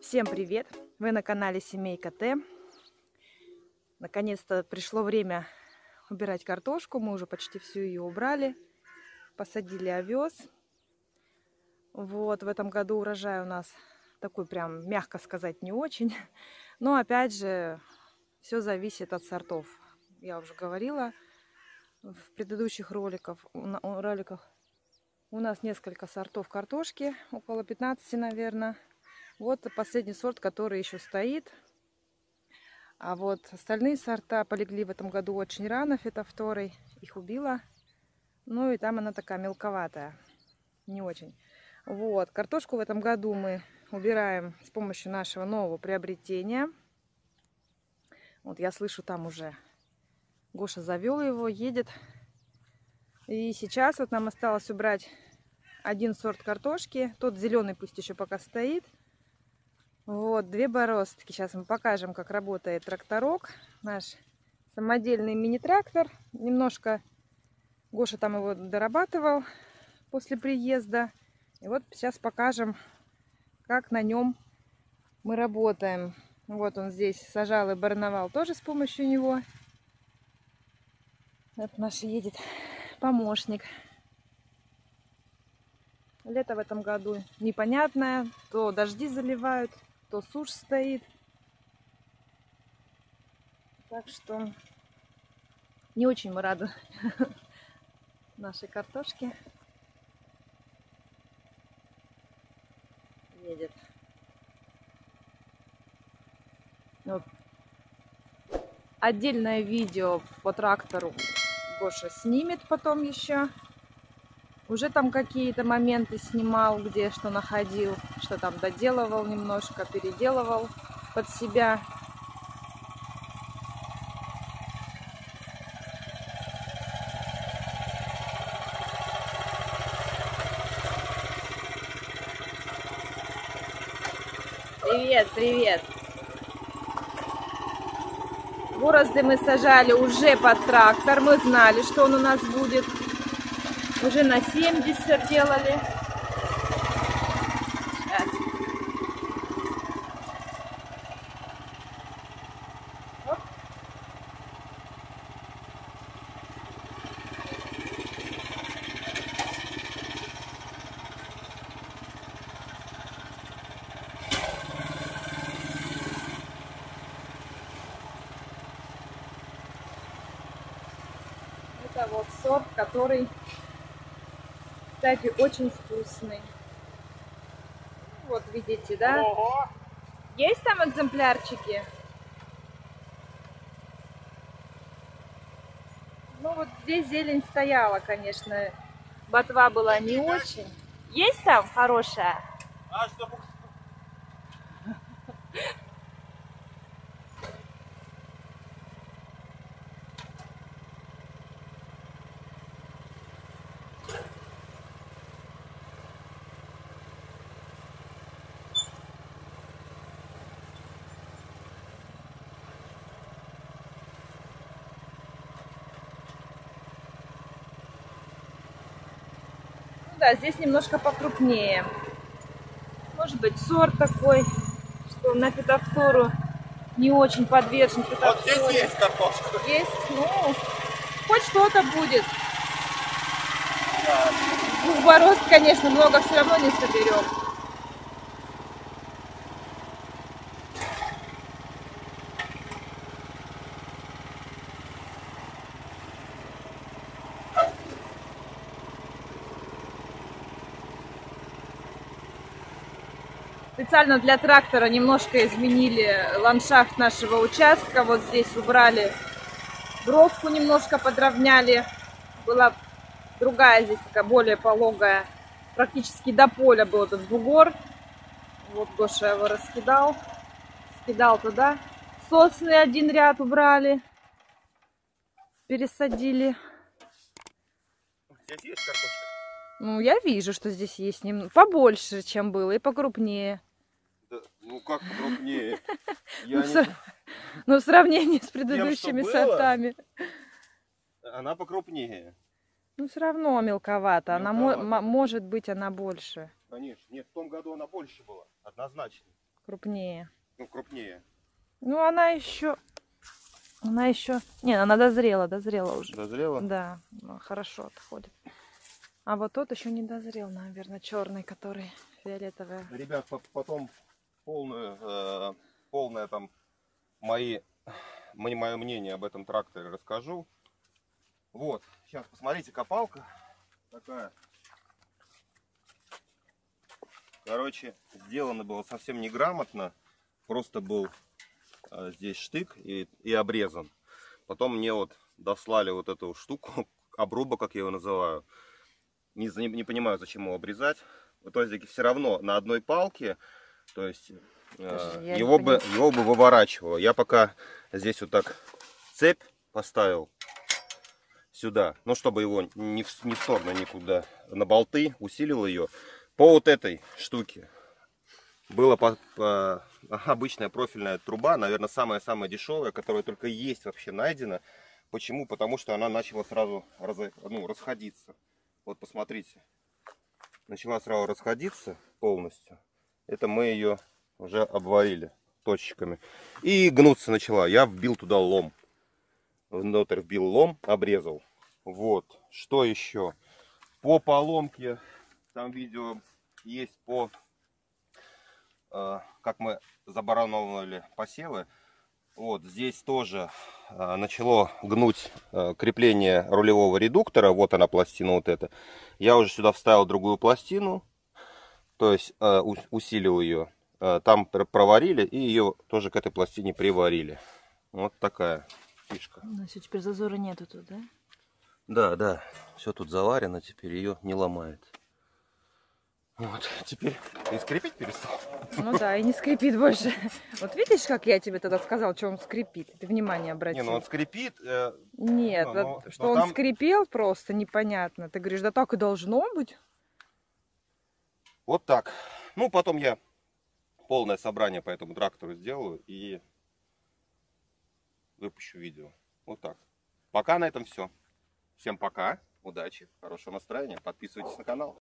Всем привет! Вы на канале Семейка Т. Наконец-то пришло время убирать картошку. Мы уже почти всю ее убрали. Посадили овес. Вот, в этом году урожай у нас такой прям, мягко сказать, не очень. Но опять же, все зависит от сортов. Я уже говорила в предыдущих роликах. У нас несколько сортов картошки, около 15, наверное. Вот последний сорт, который еще стоит. А вот остальные сорта полегли в этом году очень рано. Фитофторой их убила. Ну и там она такая мелковатая. Не очень. Вот. Картошку в этом году мы убираем с помощью нашего нового приобретения. Вот я слышу, там уже Гоша завел его, едет. И сейчас вот нам осталось убрать один сорт картошки. Тот зеленый пусть еще пока стоит. Вот, две бороздки. Сейчас мы покажем, как работает тракторок. Наш самодельный мини-трактор. Немножко Гоша там его дорабатывал после приезда. И вот сейчас покажем, как на нем мы работаем. Вот он здесь сажал и барновал тоже с помощью него. Вот наш едет помощник. Лето в этом году непонятное. То дожди заливают, то сушь стоит. Так что не очень мы рады нашей картошке. Едет. Вот. Отдельное видео по трактору Гоша снимет потом еще. Уже там какие-то моменты снимал, где что находил, что там доделывал немножко, переделывал под себя. Привет, привет! Борозды мы сажали уже под трактор, мы знали, что он у нас будет. Уже на 70 делали. Сейчас. Оп. Это вот сорт, который, кстати, очень вкусный. Вот видите, да? Ого! Есть там экземплярчики? Ну вот здесь зелень стояла, конечно. Ботва была не очень. Есть там хорошая? Да, здесь немножко покрупнее. Может быть, сорт такой, что на фитофтору не очень подвержен фитофторе. Вот здесь есть картошка. Есть, ну, хоть что-то будет. Да. Двух борозд, конечно, много все равно не соберем. Специально для трактора немножко изменили ландшафт нашего участка. Вот здесь убрали бровку, немножко подровняли. Была другая здесь такая более пологая. Практически до поля был этот бугор. Вот Гоша его раскидал. Скидал туда. Сосны один ряд убрали. Пересадили. Здесь есть картошка? Ну, я вижу, что здесь есть немного побольше, чем было, и покрупнее. Да, ну как покрупнее? Ну, в сравнении с предыдущими сортами. Она покрупнее. Ну, все равно мелковато. Она может быть, она больше. Конечно. Нет, в том году она больше была. Однозначно. Крупнее. Ну, крупнее. Ну, она еще... Не, она дозрела уже. Дозрела? Да, ну, хорошо отходит. А вот тот еще не дозрел, наверное, черный, который фиолетовый. Ребят, потом полное там мое мнение об этом тракторе расскажу. Вот, сейчас посмотрите, копалка такая. Короче, сделано было совсем неграмотно. Просто был здесь штык и обрезан. Потом мне вот дослали вот эту штуку, обрубок, как я его называю. Не понимаю, зачем его обрезать. В итоге все равно на одной палке, то есть его бы выворачивало. Я пока здесь вот так цепь поставил сюда, ну чтобы его не в сторону никуда, на болты, усилил ее. По вот этой штуке была обычная профильная труба, наверное, самая дешевая, которая только есть вообще найдена. Почему? Потому что она начала сразу расходиться. Вот посмотрите, начала сразу расходиться полностью. Это мы ее уже обварили точечками. И гнуться начала. Я вбил туда лом. Внутрь вбил лом, обрезал. Вот. Что еще? По поломке, там видео есть как мы забарановывали посевы. Вот здесь тоже начало гнуть крепление рулевого редуктора. Вот она, пластина вот эта. Я уже сюда вставил другую пластину. То есть усилил ее. Там проварили и ее тоже к этой пластине приварили. Вот такая фишка. У нас теперь зазора нету тут, да? Да, да. Все тут заварено, теперь ее не ломает. Вот, теперь и скрипеть перестал. Ну да, и не скрипит больше. Вот видишь, как я тебе тогда сказал, что он скрипит? Ты внимание обрати. Не, ну он скрипит. Нет, что он скрипел просто непонятно. Ты говоришь, да так и должно быть. Вот так. Ну, потом я полное собрание по этому трактору сделаю и выпущу видео. Вот так. Пока на этом все. Всем пока. Удачи, хорошего настроения. Подписывайтесь на канал.